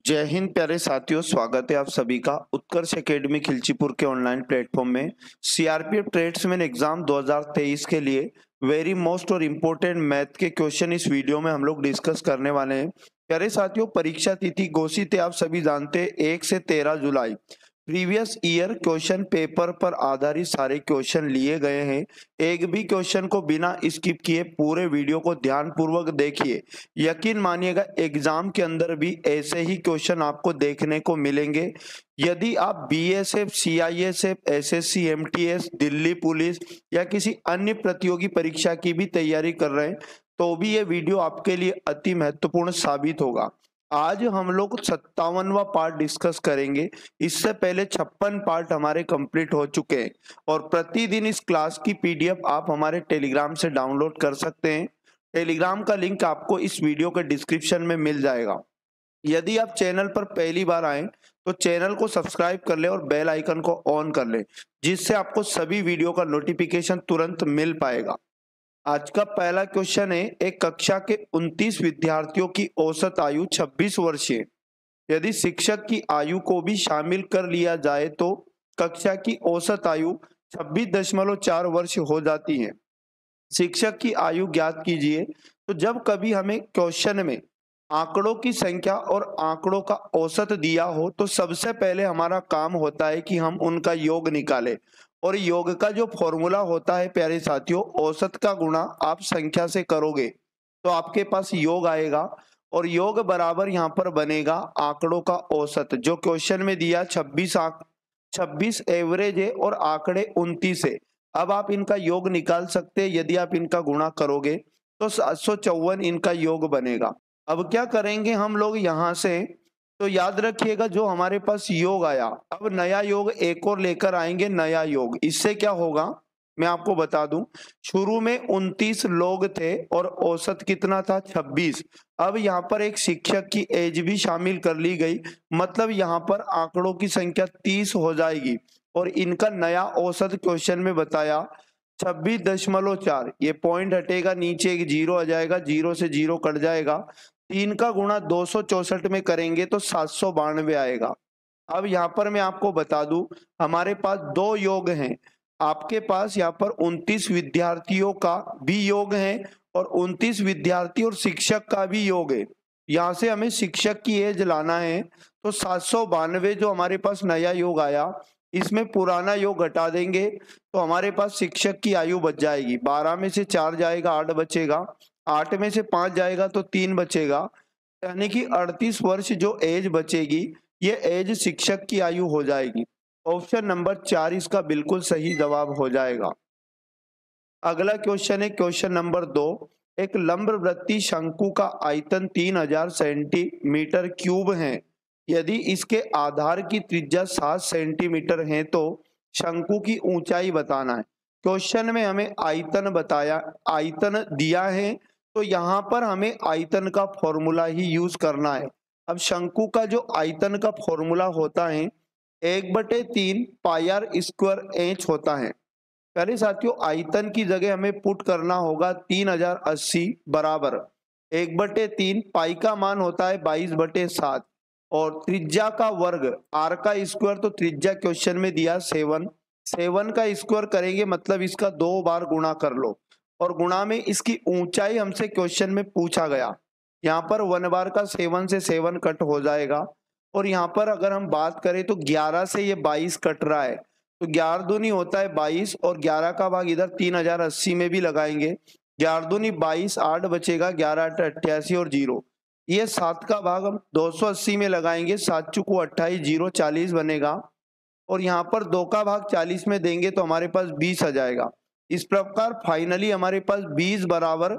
जय हिंद प्यारे साथियों, स्वागत है आप सभी का उत्कर्ष एकेडमी खिलचीपुर के ऑनलाइन प्लेटफॉर्म में। सीआरपीएफ ट्रेड्समैन एग्जाम 2023 के लिए वेरी मोस्ट और इम्पोर्टेंट मैथ के क्वेश्चन इस वीडियो में हम लोग डिस्कस करने वाले हैं। प्यारे साथियों, परीक्षा तिथि घोषित है, आप सभी जानते हैं 1 से 13 जुलाई। प्रीवियस ईयर क्वेश्चन पेपर पर आधारित सारे क्वेश्चन लिए गए हैं। एक भी क्वेश्चन को बिना स्किप किए पूरे वीडियो को ध्यान पूर्वक देखिए। यकीन मानिएगा एग्जाम के अंदर भी ऐसे ही क्वेश्चन आपको देखने को मिलेंगे। यदि आप BSF, CISF, SSC, MTS, Delhi police या किसी अन्य प्रतियोगी परीक्षा की भी तैयारी कर रहे हैं तो भी ये वीडियो आपके लिए अति महत्वपूर्ण साबित होगा। आज हम लोग 57वां पार्ट डिस्कस करेंगे। इससे पहले 56 पार्ट हमारे कंप्लीट हो चुके हैं और प्रतिदिन इस क्लास की पीडीएफ आप हमारे टेलीग्राम से डाउनलोड कर सकते हैं। टेलीग्राम का लिंक आपको इस वीडियो के डिस्क्रिप्शन में मिल जाएगा। यदि आप चैनल पर पहली बार आए तो चैनल को सब्सक्राइब कर ले और बेल आइकन को ऑन कर ले, जिससे आपको सभी वीडियो का नोटिफिकेशन तुरंत मिल पाएगा। आज का पहला क्वेश्चन है, एक कक्षा के 29 विद्यार्थियों की औसत आयु 26 वर्ष है। यदि शिक्षक की आयु को भी शामिल कर लिया जाए तो कक्षा की औसत आयु 26.4 वर्ष हो जाती है। शिक्षक की आयु ज्ञात कीजिए। तो जब कभी हमें क्वेश्चन में आंकड़ों की संख्या और आंकड़ों का औसत दिया हो तो सबसे पहले हमारा काम होता है कि हम उनका योग निकालें। और योग का जो फॉर्मूला होता है प्यारे साथियों, औसत का गुणा आप संख्या से करोगे तो आपके पास योग आएगा और योग बराबर यहाँ पर बनेगा आंकड़ों का औसत। जो क्वेश्चन में दिया 26 एवरेज है और आंकड़े 29 है। अब आप इनका योग निकाल सकते हैं। यदि आप इनका गुणा करोगे तो 754 इनका योग बनेगा। अब क्या करेंगे हम लोग यहाँ से, तो याद रखिएगा जो हमारे पास योग आया, अब नया योग एक और लेकर आएंगे। नया योग इससे क्या होगा मैं आपको बता दूं। शुरू में 29 लोग थे और औसत कितना था 26। अब यहाँ पर एक शिक्षक की एज भी शामिल कर ली गई, मतलब यहाँ पर आंकड़ों की संख्या 30 हो जाएगी और इनका नया औसत क्वेश्चन में बताया 26.4। ये पॉइंट हटेगा, नीचे एक जीरो आ जाएगा, जीरो से जीरो कट जाएगा। 3 का गुणा 264 में करेंगे तो 792 आएगा। अब यहाँ पर मैं आपको बता दूं हमारे पास दो योग हैं। आपके पास यहाँ पर 29 विद्यार्थियों का भी योग है और 29 विद्यार्थी और शिक्षक का भी योग है। यहाँ से हमें शिक्षक की एज लाना है तो 792 जो हमारे पास नया योग आया इसमें पुराना योग घटा देंगे तो हमारे पास शिक्षक की आयु बच जाएगी। 12 में से 4 जाएगा 8 बचेगा, 8 में से 5 जाएगा तो 3 बचेगा, यानी कि 38 वर्ष जो एज बचेगी ये एज शिक्षक की आयु हो जाएगी। ऑप्शन नंबर 4 इसका बिल्कुल सही जवाब हो जाएगा। अगला क्वेश्चन है क्वेश्चन नंबर 2। एक लंबवृत्तीय शंकु का आयतन 3000 सेंटीमीटर क्यूब है। यदि इसके आधार की त्रिज्या 7 सेंटीमीटर है तो शंकु की ऊंचाई बताना है। क्वेश्चन में हमें आयतन बताया, आयतन दिया है तो यहाँ पर हमें आयतन का फॉर्मूला ही यूज करना है। अब शंकु का जो आयतन का फॉर्मूला होता है 1/3 पाई आर स्क्वायर एच होता है। पहले साथियों आयतन की जगह हमें पुट करना होगा 3080 बराबर 1/3 पाई का मान होता है 22/7 और त्रिज्या का वर्ग आर का स्क्वायर, तो त्रिज्या क्वेश्चन में दिया 7 का स्क्वायर करेंगे मतलब इसका 2 बार गुणा कर लो और गुणा में इसकी ऊंचाई हमसे क्वेश्चन में पूछा गया। यहाँ पर 1 बार का 7 से 7 कट हो जाएगा और यहाँ पर अगर हम बात करें तो 11 से ये 22 कट रहा है तो 11 दूनी होता है 22 और 11 का भाग इधर 3080 में भी लगाएंगे। 11 दूनी 22, 8 बचेगा, 11 8 88 और 0। ये 7 का भाग हम 280 में लगाएंगे, 7 चुको 28, 0 40 बनेगा और यहाँ पर 2 का भाग 40 में देंगे तो हमारे पास 20 आ जाएगा। इस प्रकार फाइनली हमारे पास 20 बराबर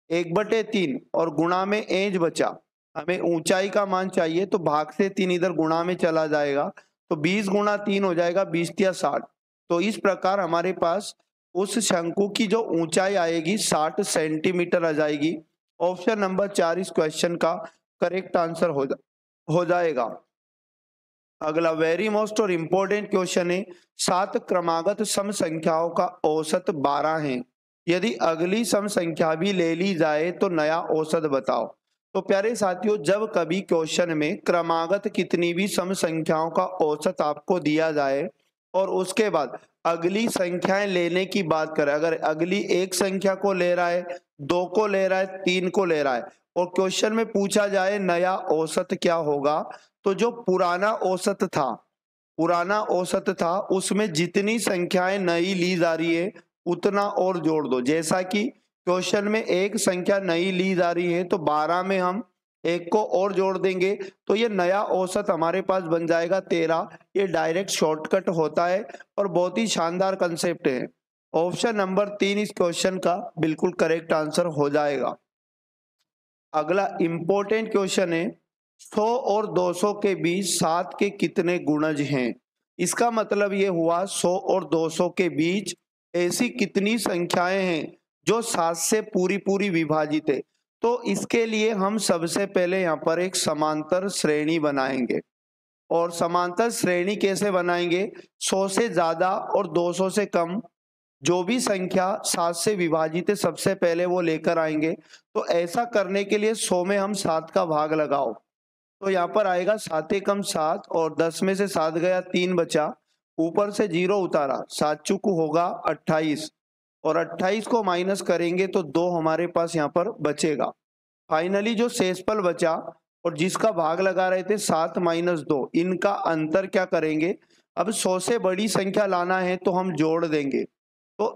1/3 और गुणा में एज बचा। हमें ऊंचाई का मान चाहिए तो भाग से 3 इधर गुणा में चला जाएगा तो 20 गुणा 3 हो जाएगा 20 या 60। तो इस प्रकार हमारे पास उस शंकु की जो ऊंचाई आएगी 60 सेंटीमीटर आ जाएगी। ऑप्शन नंबर 4 इस क्वेश्चन का करेक्ट आंसर हो जाएगा। अगला वेरी मोस्ट और इम्पोर्टेंट क्वेश्चन है, 7 क्रमागत सम संख्याओं का औसत 12 है। यदि अगली सम संख्या भी ले ली जाए तो नया औसत बताओ। तो प्यारे साथियों, जब कभी क्वेश्चन में क्रमागत कितनी भी सम संख्याओं का औसत आपको दिया जाए और उसके बाद अगली संख्याएं लेने की बात करें, अगर अगली एक संख्या को ले रहा है, दो को ले रहा है, तीन को ले रहा है और क्वेश्चन में पूछा जाए नया औसत क्या होगा, तो जो पुराना औसत था उसमें जितनी संख्याएं नई ली जा रही है उतना और जोड़ दो। जैसा कि क्वेश्चन में एक संख्या नई ली जा रही है तो 12 में हम एक को और जोड़ देंगे तो ये नया औसत हमारे पास बन जाएगा 13। ये डायरेक्ट शॉर्टकट होता है और बहुत ही शानदार कंसेप्ट है। ऑप्शन नंबर 3 इस क्वेश्चन का बिल्कुल करेक्ट आंसर हो जाएगा। अगला इंपॉर्टेंट क्वेश्चन है, 100 और 200 के बीच 7 के कितने गुणज हैं। इसका मतलब ये हुआ 100 और 200 के बीच ऐसी कितनी संख्याएं हैं जो 7 से पूरी पूरी विभाजित है। तो इसके लिए हम सबसे पहले यहाँ पर एक समांतर श्रेणी बनाएंगे। और समांतर श्रेणी कैसे बनाएंगे, 100 से ज्यादा और 200 से कम जो भी संख्या 7 से विभाजित है सबसे पहले वो लेकर आएंगे। तो ऐसा करने के लिए 100 में हम 7 का भाग लगाओ तो यहाँ पर आएगा 7 एकम 7 और 10 में से 7 गया 3 बचा, ऊपर से 0 उतारा, 7 चुक होगा 28 और 28 को माइनस करेंगे तो 2 हमारे पास यहाँ पर बचेगा। फाइनली जो शेषफल बचा और जिसका भाग लगा रहे थे 7 माइनस 2, इनका अंतर क्या करेंगे, अब 100 से बड़ी संख्या लाना है तो हम जोड़ देंगे। तो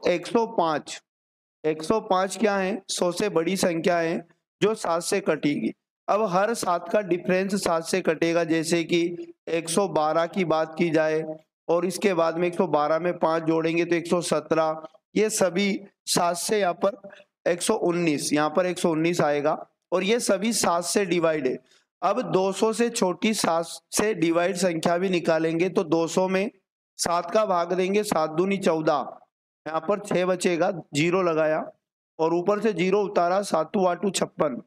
105 क्या है, 100 से बड़ी संख्या है जो 7 से कटेगी। अब हर 7 का डिफरेंस 7 से कटेगा, जैसे कि 112 की बात की जाए और इसके बाद में 112 में 5 जोड़ेंगे तो 117, ये सभी 7 से यहाँ पर 119, यहाँ पर 119 आएगा और ये सभी 7 से डिवाइड है। अब 200 से छोटी 7 से डिवाइड संख्या भी निकालेंगे तो 200 में 7 का भाग देंगे, 7 दूनी 14, यहाँ पर 6 बचेगा, 0 लगाया और ऊपर से 0 उतारा, 7 8 56,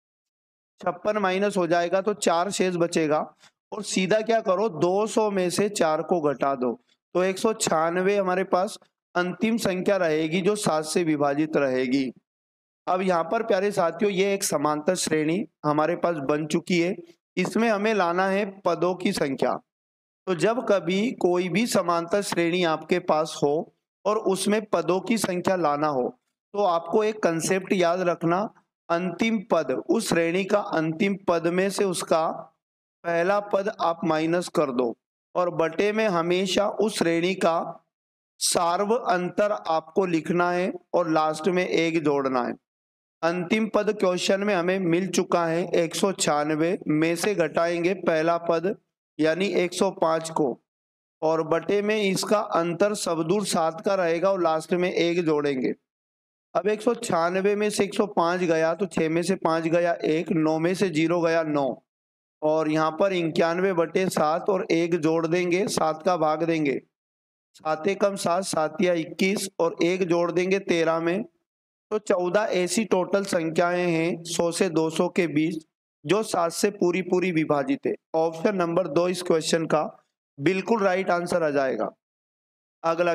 56 माइनस हो जाएगा तो 4 शेष बचेगा और सीधा क्या करो 200 में से 4 को घटा दो तो 196 हमारे पास अंतिम संख्या रहेगी जो 7 से विभाजित रहेगी। अब यहाँ पर प्यारे साथियों ये एक समांतर श्रेणी हमारे पास बन चुकी है, इसमें हमें लाना है पदों की संख्या। तो जब कभी कोई भी समांतर श्रेणी आपके पास हो और उसमें पदों की संख्या लाना हो तो आपको एक कंसेप्ट याद रखना, अंतिम पद, उस श्रेणी का अंतिम पद में से उसका पहला पद आप माइनस कर दो और बटे में हमेशा उस श्रेणी का सार्व अंतर आपको लिखना है और लास्ट में 1 जोड़ना है। अंतिम पद क्वेश्चन में हमें मिल चुका है 196, में से घटाएंगे पहला पद यानी 105 को और बटे में इसका अंतर सबदूर 7 का रहेगा और लास्ट में 1 जोड़ेंगे। अब 196 में से 105 गया तो 6 में से 5 गया 1, 9 में से 0 गया 9 और यहाँ पर 91/7 और 1 जोड़ देंगे, 7 का भाग देंगे, 7 एकम 7, 7 या 21 और 1 जोड़ देंगे 13 में। तो 14 ऐसी टोटल संख्याएं हैं 100 से 200 के बीच जो 7 से पूरी पूरी विभाजित है। ऑप्शन नंबर 2 इस क्वेश्चन का बिल्कुल राइट आंसर आ जाएगा। अगला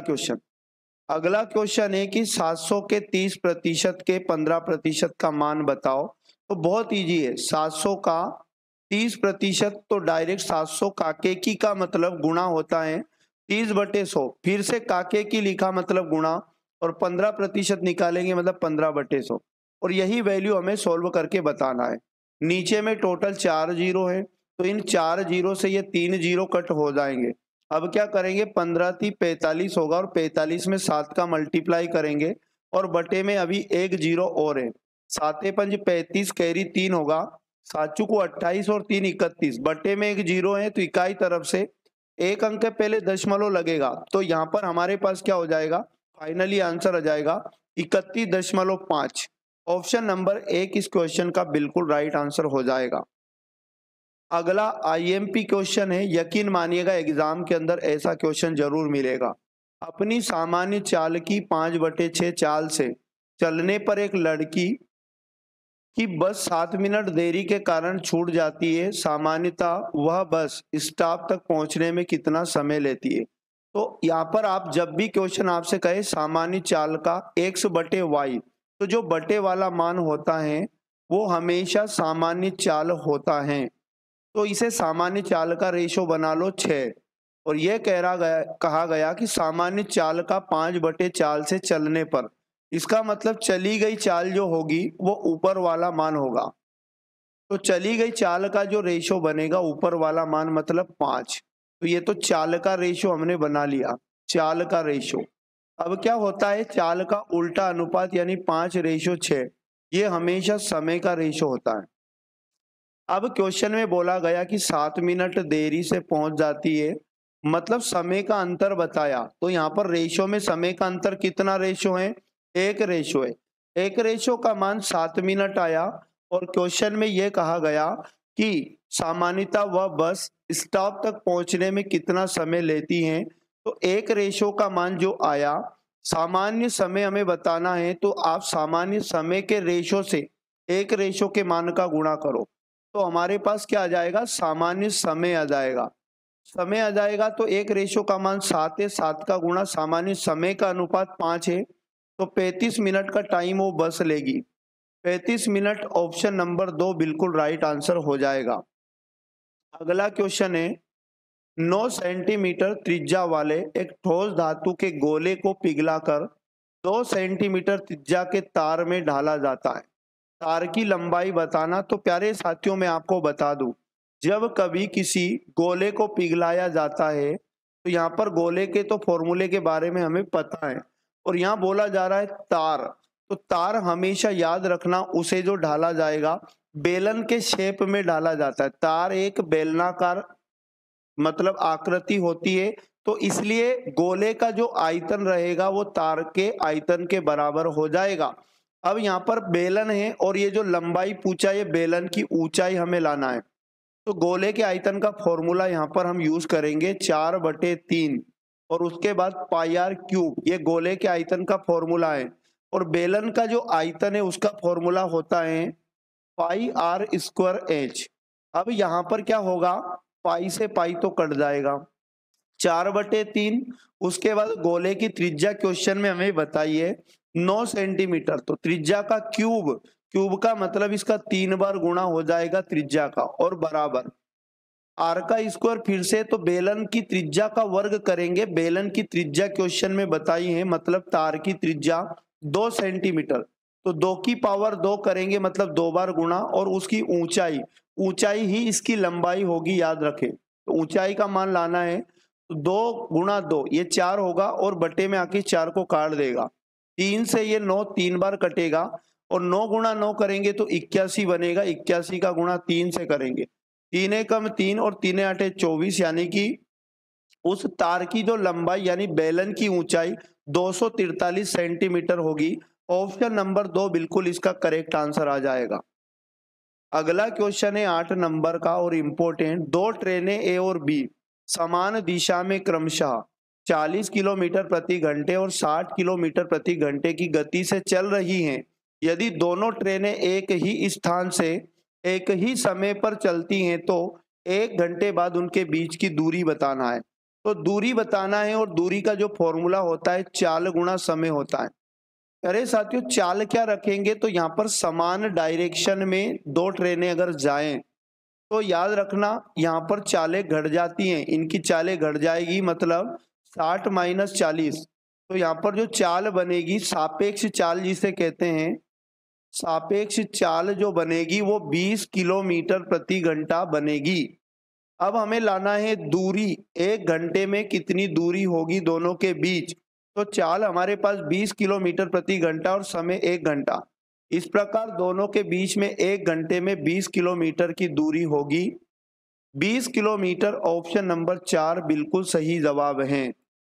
क्वेश्चन है कि 700 के 30% के 15% का मान बताओ। तो बहुत इजी है, 700 का 30% तो डायरेक्ट 700 काके की का मतलब गुणा होता है 30/100, फिर से काके की लिखा मतलब गुणा और 15% निकालेंगे मतलब 15/100 और यही वैल्यू हमें सोल्व करके बताना है। नीचे में टोटल 4 जीरो है तो इन 4 जीरो से ये 3 जीरो कट हो जाएंगे। अब क्या करेंगे, 15 × 3 = 45 होगा और 45 में 7 का मल्टीप्लाई करेंगे और बटे में अभी 1 जीरो और है, 7 × 5 = 35, कैरी 3 होगा, 7 चुको 28 और 3 31, बटे में 1 जीरो है तो इकाई तरफ से 1 अंक के पहले दशमलव लगेगा तो यहाँ पर हमारे पास क्या हो जाएगा, फाइनली आंसर आ जाएगा 31.5। ऑप्शन नंबर 1 इस क्वेश्चन का बिल्कुल राइट आंसर हो जाएगा। अगला आईएमपी क्वेश्चन है, यकीन मानिएगा एग्जाम के अंदर ऐसा क्वेश्चन जरूर मिलेगा। अपनी सामान्य चाल की 5/6 चाल से चलने पर एक लड़की की बस 7 मिनट देरी के कारण छूट जाती है, सामान्यतः वह बस स्टॉप तक पहुंचने में कितना समय लेती है। तो यहाँ पर आप जब भी क्वेश्चन आपसे कहे सामान्य चाल का x/y, तो जो बटे वाला मान होता है वो हमेशा सामान्य चाल होता है। तो इसे सामान्य चाल का रेशो बना लो 6। और यह कहा गया कि सामान्य चाल का 5/4 से चलने पर, इसका मतलब चली गई चाल जो होगी वो ऊपर वाला मान होगा। तो चली गई चाल का जो रेशो बनेगा ऊपर वाला मान मतलब 5। तो ये तो चाल का रेशो हमने बना लिया, चाल का रेशो। अब क्या होता है, चाल का उल्टा अनुपात यानी 5:6, ये हमेशा समय का रेशो होता है। अब क्वेश्चन में बोला गया कि 7 मिनट देरी से पहुंच जाती है, मतलब समय का अंतर बताया। तो यहाँ पर रेशो में समय का अंतर कितना रेशो है, 1 रेशो है। 1 रेशो का मान 7 मिनट आया। और क्वेश्चन में यह कहा गया कि सामान्यतः वह बस स्टॉप तक पहुंचने में कितना समय लेती है। तो 1 रेशो का मान जो आया, सामान्य समय हमें बताना है, तो आप सामान्य समय के रेशो से 1 रेशो के मान का गुणा करो। तो हमारे पास क्या आ जाएगा, सामान्य समय आ जाएगा। समय आ जाएगा तो 1 रेशो का मान 7 है, 7 का गुणा सामान्य समय का अनुपात 5 है। तो 35 मिनट का टाइम वो बस लेगी। 35 मिनट ऑप्शन नंबर 2 बिल्कुल राइट आंसर हो जाएगा। अगला क्वेश्चन है, 9 सेंटीमीटर त्रिज्या वाले एक ठोस धातु के गोले को पिघलाकर 2 सेंटीमीटर त्रिज्या के तार में ढाला जाता है। तार की लंबाई बताना। तो प्यारे साथियों मैं आपको बता दूं, जब कभी किसी गोले को पिघलाया जाता है तो यहाँ पर गोले के तो फॉर्मूले के बारे में हमें पता है, और यहाँ बोला जा रहा है तार। तो तार हमेशा याद रखना, उसे जो ढाला जाएगा बेलन के शेप में ढाला जाता है। तार एक बेलनाकार मतलब आकृति होती है, तो इसलिए गोले का जो आयतन रहेगा वो तार के आयतन के बराबर हो जाएगा। अब यहाँ पर बेलन है और ये जो लंबाई पूछा है, बेलन की ऊंचाई हमें लाना है। तो गोले के आयतन का फॉर्मूला यहाँ पर हम यूज करेंगे 4/3, और उसके बाद πr³। ये गोले के आयतन का फॉर्मूला है। और बेलन का जो आयतन है उसका फॉर्मूला होता है πr²h। अब यहाँ पर क्या होगा, पाई से पाई तो कट जाएगा, 4/3। उसके बाद गोले की त्रिज्या क्वेश्चन में हमें बताइए 9 सेंटीमीटर, तो त्रिज्या का क्यूब, क्यूब का मतलब इसका 3 बार गुणा हो जाएगा त्रिज्या का, और बराबर आर का स्क्वायर। फिर से तो बेलन की त्रिज्या का वर्ग करेंगे। बेलन की त्रिज्या क्वेश्चन में बताई है, मतलब तार की त्रिज्या 2 सेंटीमीटर, तो 2 की पावर 2 करेंगे मतलब 2 बार गुणा, और उसकी ऊंचाई, ऊंचाई ही इसकी लंबाई होगी, याद रखें। तो ऊंचाई का मान लाना है, तो 2 गुणा 2 ये 4 होगा, और बटे में आके 4 को काट देगा। 3 से ये 9 3 बार कटेगा, और 9 गुणा 9 करेंगे तो 81 बनेगा। 81 का गुणा 3 से करेंगे, 3 एकम 3 और 3 8 24, यानी कि उस तार की जो लंबाई यानी बेलन की ऊंचाई 243 सेंटीमीटर होगी। ऑप्शन नंबर 2 बिल्कुल इसका करेक्ट आंसर आ जाएगा। अगला क्वेश्चन है 8 नंबर का और इम्पोर्टेंट। 2 ट्रेनें ए और बी समान दिशा में क्रमशः 40 किलोमीटर प्रति घंटे और 60 किलोमीटर प्रति घंटे की गति से चल रही हैं। यदि दोनों ट्रेनें एक ही स्थान से एक ही समय पर चलती हैं तो 1 घंटे बाद उनके बीच की दूरी बताना है। तो दूरी बताना है, और दूरी का जो फॉर्मूला होता है चाल गुणा समय होता है। अरे साथियों, चाल क्या रखेंगे, तो यहाँ पर समान डायरेक्शन में 2 ट्रेनें अगर जाएं तो याद रखना यहाँ पर चालें घट जाती हैं, इनकी चालें घट जाएगी, मतलब 60 - 40। तो यहाँ पर जो चाल बनेगी, सापेक्ष चाल जिसे कहते हैं, सापेक्ष चाल जो बनेगी वो 20 किलोमीटर प्रति घंटा बनेगी। अब हमें लाना है दूरी, 1 घंटे में कितनी दूरी होगी दोनों के बीच। तो चाल हमारे पास 20 किलोमीटर प्रति घंटा और समय 1 घंटा। इस प्रकार दोनों के बीच में 1 घंटे में 20 किलोमीटर की दूरी होगी। 20 किलोमीटर ऑप्शन नंबर 4 बिल्कुल सही जवाब है।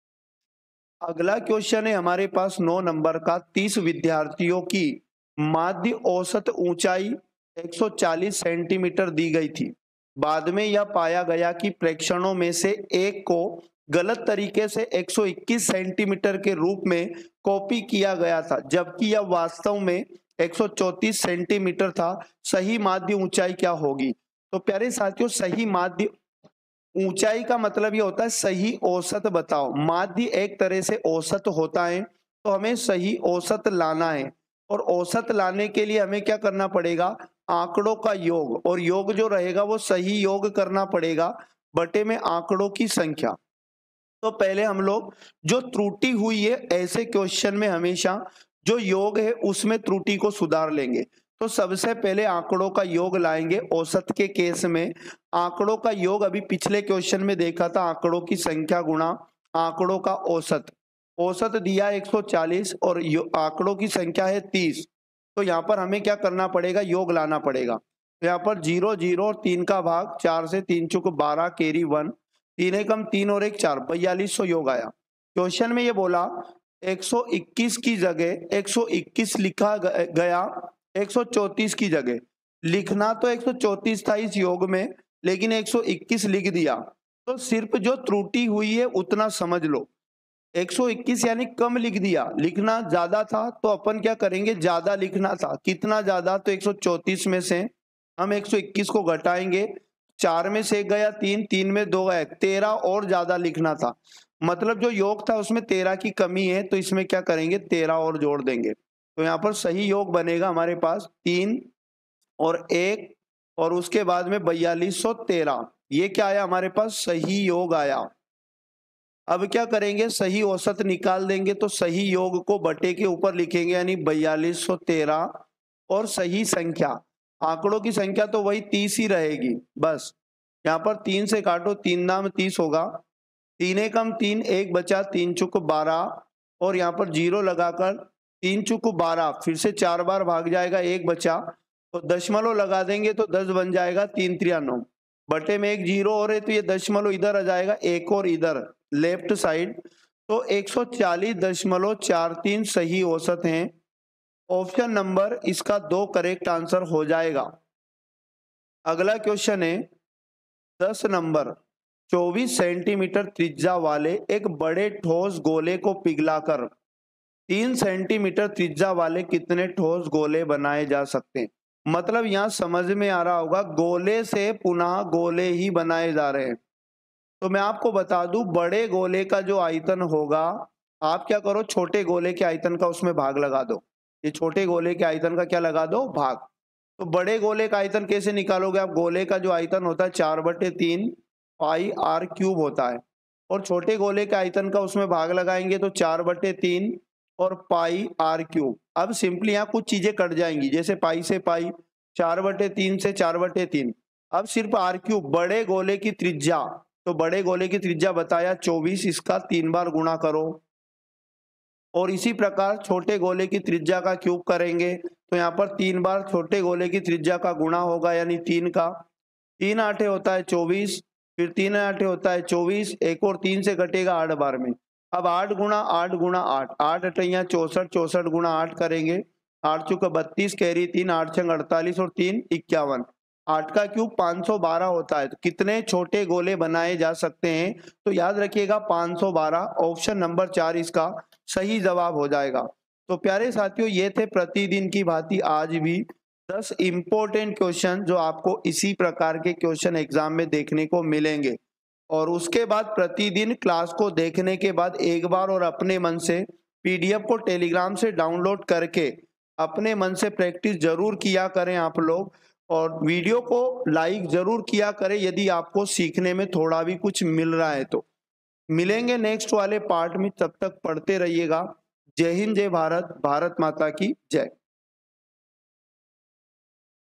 अगला क्वेश्चन है हमारे पास 9 नंबर का। 30 विद्यार्थियों की माध्य औसत ऊंचाई 140 सेंटीमीटर दी गई थी। बाद में यह पाया गया कि प्रेक्षणों में से एक को गलत तरीके से 121 सेंटीमीटर के रूप में कॉपी किया गया था, जबकि यह वास्तव में 134 सेंटीमीटर था। सही माध्य ऊंचाई क्या होगी। तो प्यारे साथियों, सही माध्य ऊंचाई का मतलब ये होता है सही औसत बताओ। माध्य एक तरह से औसत होता है, तो हमें सही औसत लाना है, और औसत लाने के लिए हमें क्या करना पड़ेगा, आंकड़ों का योग, और योग जो रहेगा वो सही योग करना पड़ेगा बटे में आंकड़ों की संख्या। तो पहले हम लोग जो त्रुटि हुई है ऐसे क्वेश्चन में हमेशा जो योग है उसमें त्रुटि को सुधार लेंगे। तो सबसे पहले आंकड़ों का योग लाएंगे। औसत के केस में आंकड़ों का योग अभी पिछले क्वेश्चन में देखा था, आंकड़ों की संख्या गुणा आंकड़ों का औसत। औसत दिया 140 और आंकड़ों की संख्या है 30। तो यहाँ पर हमें क्या करना पड़ेगा, योग लाना पड़ेगा। तो यहाँ पर 0 0 और 3 का भाग, 4 से 3 चुक 12 कैरी 1, 3 एकम 3 और 1 4, 4200 योग आया। क्वेश्चन में ये बोला 121 की जगह 121 लिखा गया 134 की जगह। लिखना तो 134 था इस योग में, लेकिन 121 लिख दिया। तो सिर्फ जो त्रुटि हुई है उतना समझ लो। 121 यानी कम लिख दिया, लिखना ज्यादा था तो अपन क्या करेंगे, ज्यादा लिखना था। कितना ज्यादा, तो 134 में से हम 121 को घटाएंगे, 4 में से 1 गया 3, 3 में 2 गया 13 और ज्यादा लिखना था। मतलब जो योग था उसमें 13 की कमी है, तो इसमें क्या करेंगे 13 और जोड़ देंगे। तो यहाँ पर सही योग बनेगा हमारे पास 3 और 1 और उसके बाद में 4213। ये क्या आया हमारे पास, सही योग आया। अब क्या करेंगे, सही औसत निकाल देंगे। तो सही योग को बटे के ऊपर लिखेंगे, यानी 4213 और सही संख्या, आंकड़ों की संख्या तो वही 30 ही रहेगी बस। यहाँ पर 3 से काटो, 3 नाम 30 होगा, 3 एकम 3, 1 बचा, 3 चुक 12 और यहाँ पर 0 लगाकर 3 चुक 12, फिर से 4 बार भाग जाएगा, 1 बचा, तो दशमलव लगा देंगे तो 10 बन जाएगा, 3 3 9, बटे में 1 0 और है तो ये दशमलव इधर आ जाएगा, एक और इधर लेफ्ट साइड। तो 140.43 सही औसत है। ऑप्शन नंबर इसका 2 करेक्ट आंसर हो जाएगा। अगला क्वेश्चन है 10 नंबर। 24 सेंटीमीटर त्रिज्या वाले एक बड़े ठोस गोले को पिघलाकर 3 सेंटीमीटर त्रिज्या वाले कितने ठोस गोले बनाए जा सकते हैं। मतलब यहां समझ में आ रहा होगा, गोले से पुनः गोले ही बनाए जा रहे हैं। तो मैं आपको बता दूं, बड़े गोले का जो आयतन होगा, आप क्या करो, छोटे गोले के आयतन का उसमें भाग लगा दो। ये छोटे गोले के आयतन का क्या लगा दो, भाग। तो बड़े गोले का आयतन कैसे निकालोगे आप, गोले का जो आयतन होता है 4/3 पाई r क्यूब होता है, और छोटे गोले के आयतन का उसमें भाग लगाएंगे तो 4/3 और पाई r क्यूब। अब सिंपली यहाँ कुछ चीजें कट जाएंगी, जैसे पाई से पाई, 4/3 से 4/3। अब सिर्फ r क्यूब, बड़े गोले की त्रिज्या, तो बड़े गोले की त्रिज्या बताया 24, इसका 3 बार गुणा करो। और इसी प्रकार छोटे गोले की त्रिज्या का क्यूब करेंगे तो यहाँ पर 3 बार छोटे गोले की त्रिज्या का गुणा होगा, यानी 3 का 3 आठे होता है 24, फिर 3 आठे होता है 24, एक और 3 से घटेगा 8 बार में। अब 8 गुणा 8 गुणा 8, 8 अठैया 64, 64 गुणा 8 करेंगे, 8 चौका 32 कैरी 3, 8 छंग 48 और 3 51। 8 का क्यूब 512 होता है। तो कितने छोटे गोले बनाए जा सकते हैं, तो याद रखिएगा 512। ऑप्शन नंबर 4 इसका सही जवाब हो जाएगा। तो प्यारे साथियों, ये थे प्रतिदिन की भांति आज भी 10 इंपॉर्टेंट क्वेश्चन जो आपको इसी प्रकार के क्वेश्चन एग्जाम में देखने को मिलेंगे। और उसके बाद प्रतिदिन क्लास को देखने के बाद एक बार और अपने मन से पीडीएफ को टेलीग्राम से डाउनलोड करके अपने मन से प्रैक्टिस जरूर किया करें आप लोग, और वीडियो को लाइक जरूर किया करें यदि आपको सीखने में थोड़ा भी कुछ मिल रहा है तो। मिलेंगे नेक्स्ट वाले पार्ट में, तब तक पढ़ते रहिएगा। जय हिंद, जय भारत, भारत माता की जय।